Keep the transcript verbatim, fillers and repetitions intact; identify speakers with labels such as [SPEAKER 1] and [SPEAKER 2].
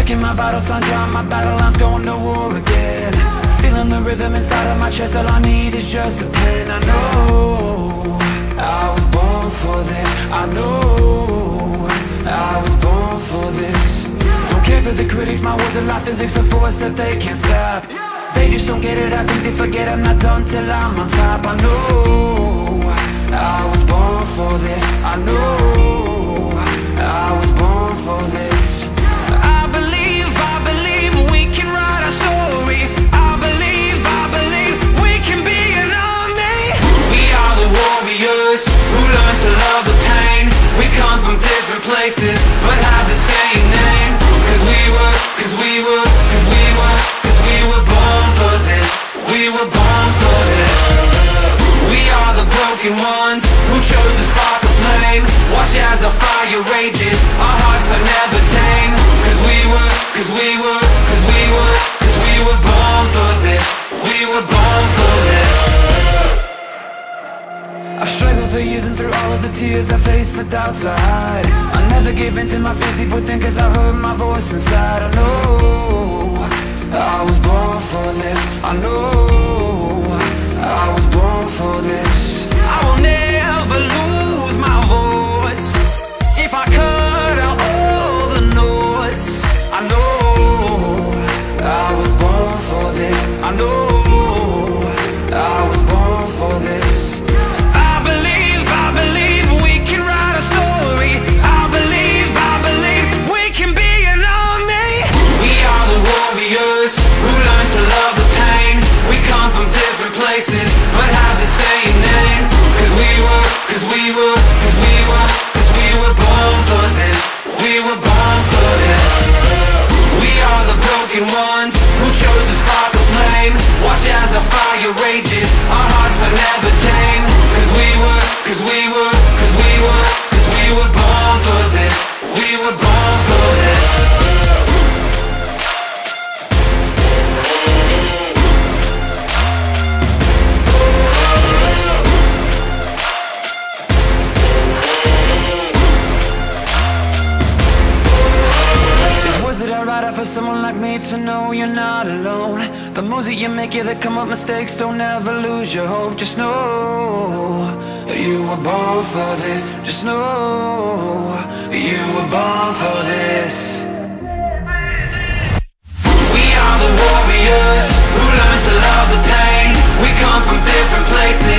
[SPEAKER 1] Checking my vital signs, drawing my battle lines, going to war again. Feeling the rhythm inside of my chest, all I need is just a pen. I know I was born for this. I know I was born for this. Don't care for the critics, my words are like physics, a force that they can't stop. They just don't get it, I think they forget I'm not done till I'm on top. I know I was born for this. I know I was born for this. I believe, I believe we can write our story. I believe, I believe we can be an army. We are the warriors who learn to love the pain. We come from different places but have the same name. Cause we were, cause we were, cause we were, cause we were born for this. We were born for this. We are the broken ones who chose to spark a flame. Watch as our fire rages, our hearts are never tame. Cause we were, cause we were, cause we were, cause we were born for this. We were born for this. I've struggled for years and through all of the tears I faced the doubts I hide. I never gave in to my fears deep within, cause I heard my voice inside. I know I was born for this. I know I was born for this. I will never lose my voice. If I cut out all the noise, I know I was born for this. I know I was born for this. I believe, I believe we can write a story. I believe, I believe we can be an army. We are the warriors who learn to love the pain. We come from different places but have the same name. Cause we were, cause we were, cause we were, cause we were born for this. We were born for this. We are the broken ones who chose to spark a flame. Watch as our fire rages, our hearts are never tame. Cause we were, cause we were, cause we were, cause we were born for this. We were born for this. For someone like me to know you're not alone. The moves that you make, yeah, that come up mistakes. Don't ever lose your hope. Just know you were born for this. Just know you were born for this. We are the warriors who learn to love the pain. We come from different places